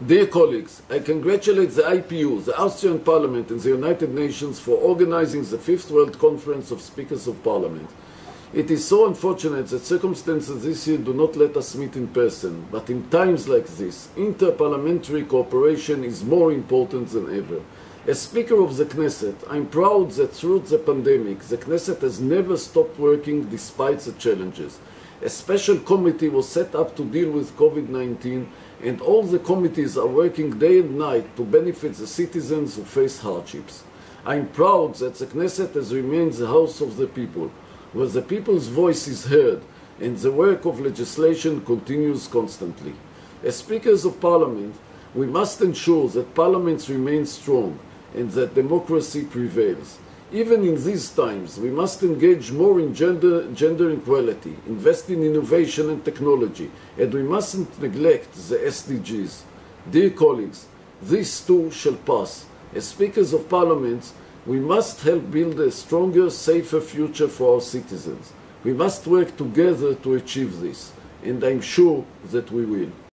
Dear colleagues, I congratulate the IPU, the Austrian Parliament and the United Nations for organizing the 5th World Conference of Speakers of Parliament. It is so unfortunate that circumstances this year do not let us meet in person, but in times like this, inter-parliamentary cooperation is more important than ever. As Speaker of the Knesset, I am proud that through the pandemic, the Knesset has never stopped working despite the challenges. A special committee was set up to deal with COVID-19, and all the committees are working day and night to benefit the citizens who face hardships. I am proud that the Knesset has remained the house of the people, where the people's voice is heard and the work of legislation continues constantly. As Speakers of Parliament, we must ensure that parliaments remain strong and that democracy prevails. Even in these times, we must engage more in gender equality, invest in innovation and technology, and we mustn't neglect the SDGs. Dear colleagues, this too shall pass. As Speakers of Parliament, we must help build a stronger, safer future for our citizens. We must work together to achieve this, and I'm sure that we will.